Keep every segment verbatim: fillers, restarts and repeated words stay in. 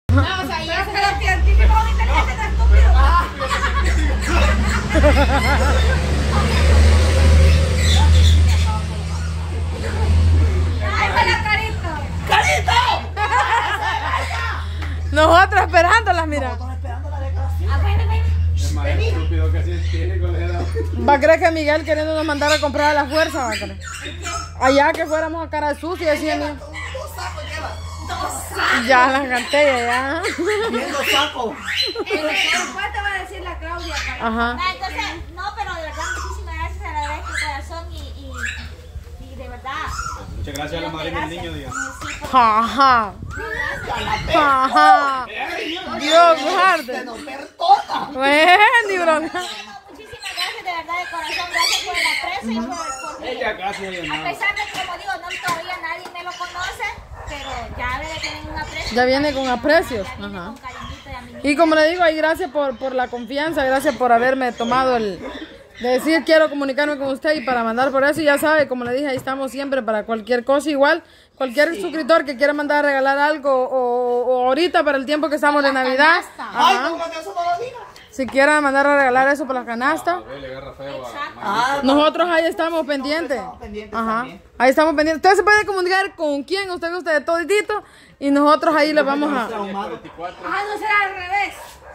No, o sea, y eso es lo científico inteligente de estúpido. ¡Ay, para Carito! ¡Carito! Nosotros esperándolas, mira. Nosotros esperando la declaración. Ah, ven, ven. Es más estúpido que sí tiene con la edad. Va a creer que Miguel queriéndonos mandar a comprar a la fuerza, va a creer. Allá que fuéramos a cara sucia, decía mi. Dos sacos lleva. Dos sacos. Ya las canté, ya. Bien dos sacos. Después te va a decir la Claudia. Para... Ajá. Ah, entonces, no, pero de verdad, muchísimas gracias, agradezco de corazón y, y, y de verdad. Muchas gracias a la madre del niño, diga. Ajá. Ajá. Dios guarde. Se nos perdona. Bueno, ni broma. Muchísimas gracias, de verdad, de corazón. Gracias por el aprecio y por, por Ella casi no a nada. pesar de que, como digo, no todavía nadie me lo conoce, pero ya debe tener un aprecio. Ya viene con aprecios. Ya viene Ajá. con cariñito y amiguito. Y como le digo, ahí gracias por, por la confianza, gracias por haberme tomado el de decir quiero comunicarme con usted y para mandar por eso. Y ya sabe, como le dije, ahí estamos siempre para cualquier cosa. Igual, cualquier Sí. suscriptor que quiera mandar a regalar algo o, o ahorita para el tiempo que estamos de Navidad. Ay, Ajá. ¿cómo que eso no lo diga? Si quieren mandar a regalar eso por la canasta. Le agarra feo a- Exacto. Ah, Nosotros ahí estamos pendientes. estamos pendientes Ajá. también. Ahí estamos pendientes. Usted se puede comunicar con quien usted guste de toditito y nosotros ahí le vamos a... veinticuatro. Ah, no será al revés.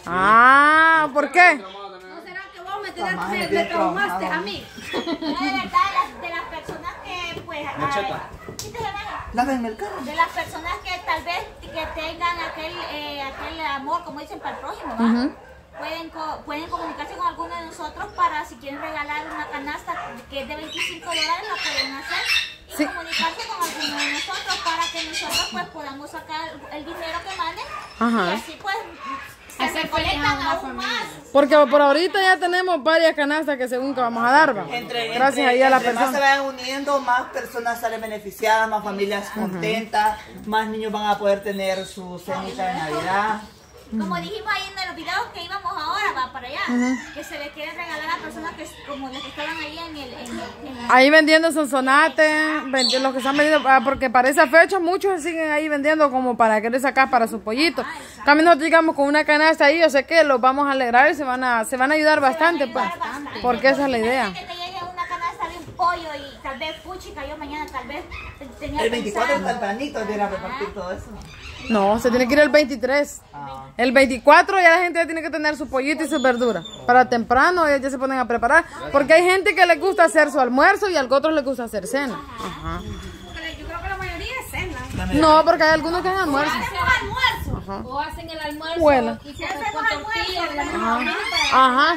Ah, ¿por qué? ¿No será que vos me, Mamá, me, me me tiene traumaste traumado. a mí? No, de verdad, de las, de las personas que, pues, Macheta. ah, ¿qué te llamas? Lávenme el carro. De las personas que tal vez que tengan aquel, eh, aquel amor, como dicen, para el prójimo, ¿va? Pueden, co- pueden comunicarse con alguno de nosotros para si quieren regalar una canasta que es de veinticinco dólares, la pueden hacer y Sí. comunicarse con alguno de nosotros para que nosotros pues podamos sacar el dinero que manden Ajá. y así pues se Hacer recolectan feliz a una aún familia. más. Porque por ahorita ya tenemos varias canastas que según que vamos a dar, ¿va? Entre, Gracias entre- ahí a la entre más se persona. vayan uniendo, más personas salen beneficiadas, más familias contentas, más niños van a poder tener su cenita de Navidad. Como dijimos ahí en los videos que íbamos ahora, va para allá, que se le quiere regalar a personas que como las que estaban ahí en el... En, el- en el- Ahí vendiendo sonsonate, vendi- los que están vendiendo, ah, porque para esa fecha muchos se siguen ahí vendiendo como para querer sacar para sus pollitos. También nosotros llegamos con una canasta ahí, yo sé que los vamos a alegrar y se van a, se van a ayudar bastante, pues, bastante. porque esa es la idea. Imagínate que te llegue una canasta de un pollo y tal vez puchica yo mañana tal vez tenía El veinticuatro pensado. tempranito viene a repartir todo eso. No, se tiene que ir el veintitrés. Ah. El veinticuatro ya la gente ya tiene que tener su pollito y sus verduras. Para temprano ellos ya se ponen a preparar. Porque hay gente que les gusta hacer su almuerzo y a otros les gusta hacer cena. Ajá. Yo creo que la mayoría es cena. No, porque hay algunos que hacen almuerzo. Hacemos almuerzo. Ajá. O hacen el almuerzo Bueno. y se hacen con tortillas. Ajá.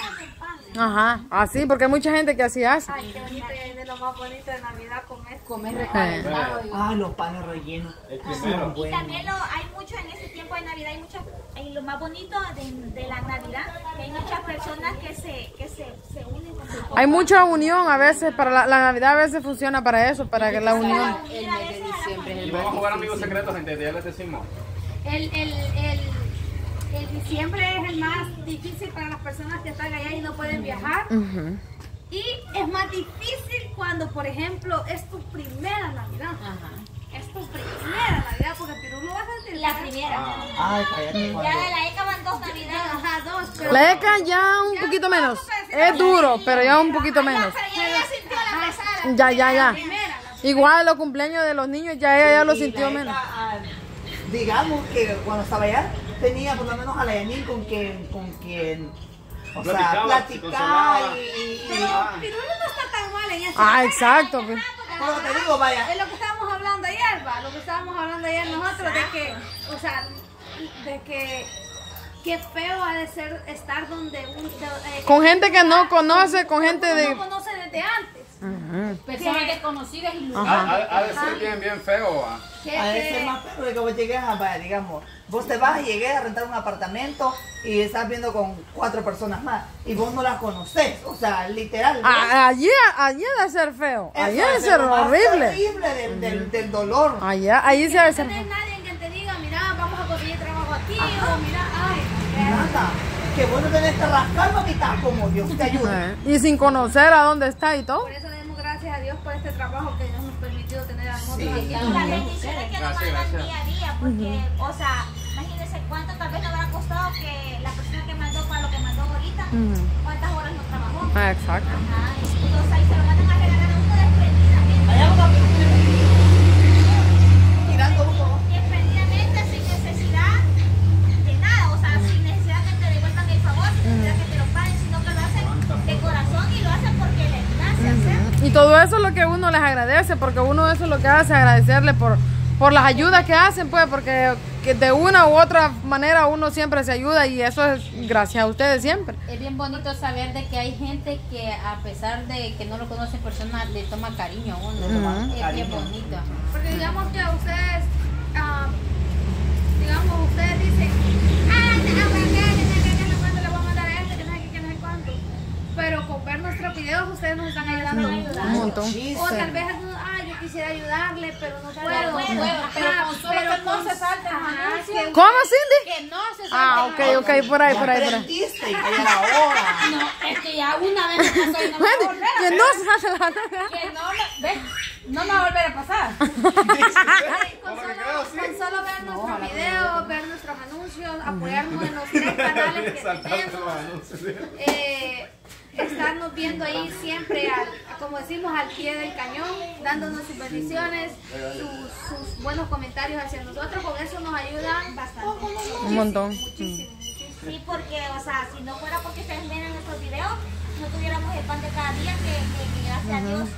Ajá. Así, porque hay mucha gente que así hace. Ay, qué bonito, es de lo más bonito de Navidad comer. Comer recalentado. Ah, los panes rellenos. El primero. Y también lo, hay mucho en este tiempo de Navidad, hay mucho, y lo más bonito de, de la Navidad, que hay muchas personas que se, que se, se unen con su Hay mucha unión a veces, para la, la Navidad a veces funciona para eso, para que la unión. el mes de diciembre. Y vamos a jugar amigos secretos, gente. Ya les decimos. El, el, el, el diciembre es el más difícil para las personas que están allá y no pueden viajar. Ujú. Y es más difícil cuando, por ejemplo, es tu primera Navidad. Es tu primera Navidad, porque tú no vas a tener La primera. Ay, cállate. Ya cuando- de la ECA van dos Navidades. Ajá, dos, pero... La E C A ya un poquito menos. Es duro, pero ya un poquito menos. Pero ya ella sintió la pesada. Ya, ya, ya. primera, Igual los cumpleaños de los niños ya ella ya lo Y sintió la menos. Eka, ah, digamos que cuando estaba allá, tenía por lo menos a la Yanin con quien, con quien, o sea, Platicaba, se platicar consolaba. y, y- Pero Ah. Pirulo no está tan mal en eso. Ah, exacto. pues. Por lo que te digo, vaya, Es lo que estábamos hablando ayer, va, lo que estábamos hablando ayer nosotros, de que, o sea, de que, qué feo ha de ser estar donde un... de- eh, Con gente que no conoce, con gente uno de... no conoce desde antes. Personas desconocidas y Ha, ha- ha de ser bien, bien feo. ah. Que, a que- veces más perro de que vos llegues a, vaya, digamos, vos te vas y llegué a rentar un apartamento y estás viendo con cuatro personas más y vos no las conocés, o sea, literal. Ah, allí, allí ha de ser feo. Eso Allí ha de es ser lo más horrible. terrible del, del, del dolor. Allá, allí se ha de no ser tenés feo. nadie que te diga, mira, vamos a conseguir trabajo aquí, o mira, ay, Nada, que vos no tenés que rascar, mamita, como Dios te ayude. Eh, Y sin conocer a dónde está y todo. por eso demos gracias a Dios por este trabajo que Dios nos permitió tener a nosotros Sí. aquí. Y las bendiciones que nos Gracias, mandan gracias. día a día, porque, o sea, imagínense cuántas horas no trabajó. Ah, exacto. Ajá, entonces ahí se lo mandan a regalar a uno desprendidamente. Allá vamos tirando uno. Desprendidamente, sin necesidad de nada, o sea, sin necesidad que te devuelvan el favor, sin necesidad que te lo paguen, sino que lo hacen de corazón y lo hacen porque les nace hacer. Y todo eso es lo que uno les agradece, porque uno eso es lo que hace, agradecerle por, por las ayudas que hacen, pues, porque que de una u otra manera uno siempre se ayuda y eso es gracias a ustedes siempre. Es bien bonito saber de que hay gente que a pesar de que no lo conoce en persona, le toma cariño a uno. toma Es cariño. bien bonito. Porque digamos que ustedes, ah, digamos, ustedes dicen, ah, no, no, no, no, no, no, cuánto le voy a mandar a este, que no sé qué, que no sé cuánto. Pero con ver nuestros videos, ustedes nos están ayudando. Un montón. O tal vez algunos, ah, yo quisiera ayudarle, pero no puedo. puedo, pero Ajá, con solo pero que no con- se salten los ajá, anuncios. que- ¿Cómo, Cindy? Que no se Ah, ok, salten. ok, por ahí, por ahí, por ahí. Aprendiste y que ya era hora. No, es que ya una vez me pasó y no me va a Wendy, volver a que pasar. no se hace la... Que no me, ¿ves? No me va a volver a pasar. Con solo, con solo ver nuestros videos, ver nuestros anuncios, apoyarnos en los tres canales que tenemos, eh, estarnos viendo ahí siempre, al, como decimos, al pie del cañón, dándonos sus bendiciones, sus, sus buenos comentarios hacia nosotros, con eso nos ayuda bastante. Un montón. Muchísimo. Sí, porque, o sea, si no fuera porque ustedes miran nuestros videos, no tuviéramos el pan de cada día que, que, que gracias a Dios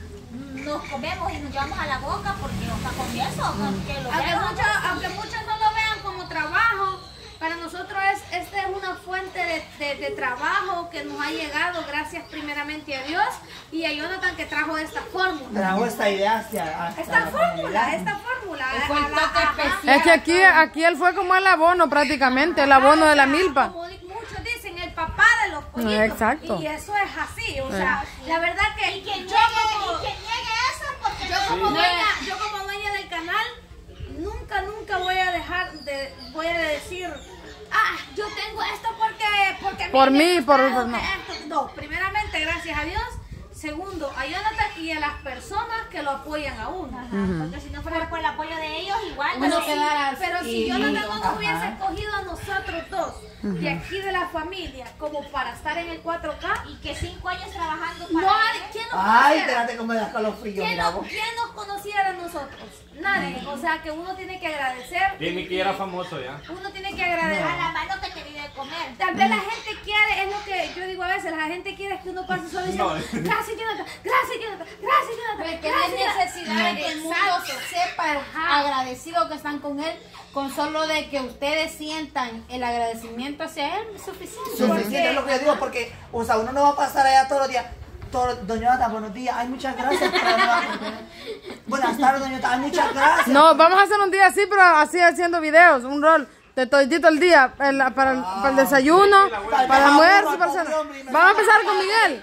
nos comemos y nos llevamos a la boca, porque, o sea, con eso, con que lo Aunque vean, muchos, aunque muchos no lo vean como trabajo, para nosotros es, esta es una fuente de, de, de trabajo que nos ha llegado gracias primeramente a Dios y a Jonathan que trajo esta fórmula. Trajo esta idea hacia hacia Esta la fórmula, comunidad. esta fórmula. Fue el a la- toque ajá. especial. Es que aquí, aquí él fue como el abono prácticamente, el abono de la milpa. Como di- muchos dicen, el papá de los pollitos. Exacto. Y eso es así, o sea, la verdad que y quien yo niegue, como, y quien niegue eso, porque yo no- como dueña, yo como dueña del canal, nunca, nunca voy a dejar de, voy a decir, ah, yo tengo esto porque, porque a Por me mí, por- gusta, por- no. esto". No, primeramente, gracias a Dios. Segundo, a Jonathan y a las personas que lo apoyan a uno. Ajá, porque si no fuera por el apoyo de ellos, igual. Uno pero sí, quedara Pero si así. Jonathan no nos Ajá. hubiese escogido a nosotros dos, de aquí de la familia, como para estar en el cuatro K, y que cinco años trabajando para no hay, ellos. ¿quién nos Ay, conociera? espérate como me das calofrío, ¿Quién mira nos, vos. quién nos conociera a nosotros? Nadie. O sea que uno tiene que agradecer. Y Mickey era famoso ya. Uno tiene que agradecer. A la mano que te di de comer. Tal vez la gente quiere, es lo que yo digo a veces, la gente quiere que uno pase solo diciendo, No. gracias Jonathan, gracias Jonathan, gracias Jonathan, Porque no hay gracias, necesidad de que el mundo Exacto. sepa Ajá. agradecido que están con él, con solo de que ustedes sientan el agradecimiento hacia él, es suficiente. Suficiente, es lo que yo digo, porque, o sea, uno no va a pasar allá todos los días. Todo, doña Jonathan, buenos días. Ay, muchas gracias por haberme- Buenas tardes, doña Jonathan. Ay, muchas gracias. No, vamos a hacer un día así, pero así haciendo videos, un rol de toditito el día, el- para, el, para el desayuno, para el almuerzo, para el cena. Vamos a empezar con Miguel.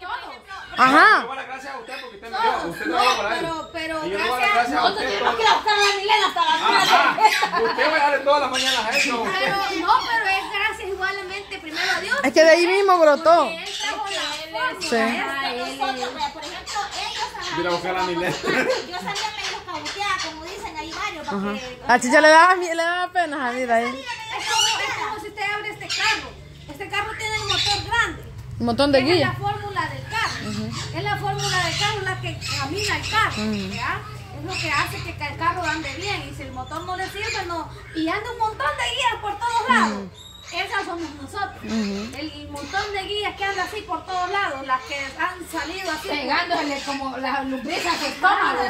Ajá. Yo doy las gracias a usted porque usted me dio. Usted trabajó para él. pero, pero Y yo le doy las gracias, gracias a Nosotros usted. tenemos que ir a buscar a la Milena hasta la Ajá. Usted va a darle todas las mañanas a eso. pero no, pero es gracias igualmente primero a Dios. Es que de ahí mismo brotó. Porque él trajo la fórmula Sí. esta. Nosotros, vea, por ejemplo, ellos ajá, Mira, buscar a Milena. yo salía medio cabuteada, como dicen ahí varios, porque A Chicha le daba, le daba pena, mira ahí. Es como, es como si usted abre este carro. Este carro tiene el motor grande. Un montón de Esa es guías. la fórmula del carro. Es la fórmula del carro la que camina el carro. ¿ya? Es lo que hace que el carro ande bien. Y si el motor no le sirve, no. Y anda un montón de guías por todos lados. Esas somos nosotros. El montón de guías que anda así por todos lados. Las que han salido así. pegándole como las lumbrices que estómago.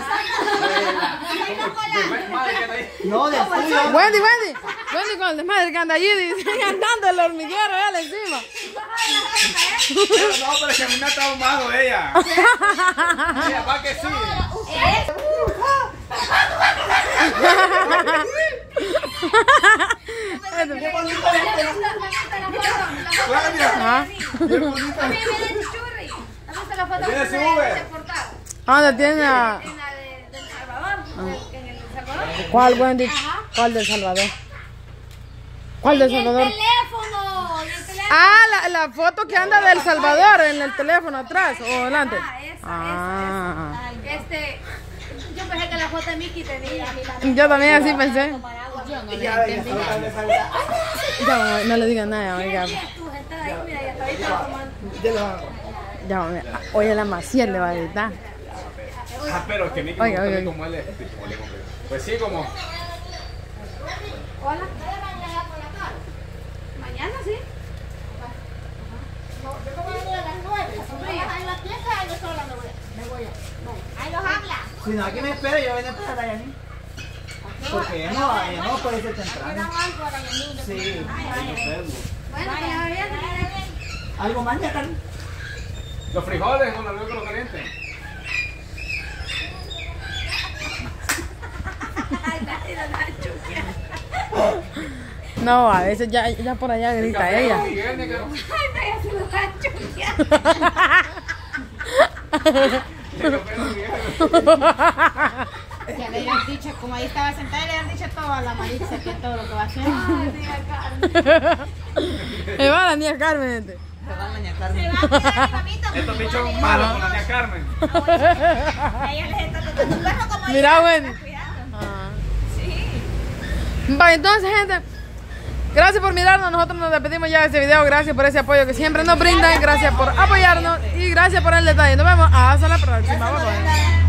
Madre, ¿qué está ahí? No, de tuyo. Wendy, Wendy, Wendy con el desmadre que anda allí, y sigue andando el hormiguero él encima. Pero no, pero es que a mí me ha traumado ella. Ella va que sí. Qué bonito es esto. Claro, mira. Qué bonito. Tiene su Uber. ¿A dónde tiene a... En la de, del Salvador. En el Salvador. ¿Cuál, Wendy? ¿Cuál del Salvador? ¿Cuál del Y el Salvador? teléfono. Y el teléfono. Ah, la, la foto que anda del Salvador en el teléfono atrás o adelante. Ah, esa, Ah. esa, esa. Este, yo pensé que la foto de Mickey tenía. Yo también así pensé. Yo Yo no Y le ya ves, entendí. ya le falta. Ya, no le digan nada, oiga. Tu gente de ahí, mira, ya está ahorita tomando. Ya lo hago. Ya, mira. Oye, la Maciel le va a gritar. Ah, pero es que Miki Oiga, no oiga, como él es. Como él es hombre. Pues sí, como. Hola. Mañana sí. Ahí los habla. Si no, aquí me espera, yo voy a esperar a Yanin. Porque ella no, ella no puede ser temprano. Sí. Bueno, que ya bien. ¿Algo más, ya, Karen? Los frijoles con algo con lo caliente. No, a veces ya, ya por allá grita ella. Ay, me se lo va a chuquear. Ya le habían dicho, como ahí estaba sentada, le habían dicho todo a la Maritza, que todo lo que va a hacer. Ay, tía Carmen. Me va la niña Carmen, gente. Se va a dañar, Se Carmen. va a quedar mamita. Estos bichos son malos con la tía Carmen. A ella les está tratando un perro como Mira, ella. bueno. Cuidado. Ah. Sí. Va, entonces, gente, gracias por mirarnos. Nosotros nos despedimos ya de este video. Gracias por ese apoyo que siempre nos brindan. Gracias por apoyarnos y gracias por el detalle. Nos vemos hasta la próxima. Bye, bye.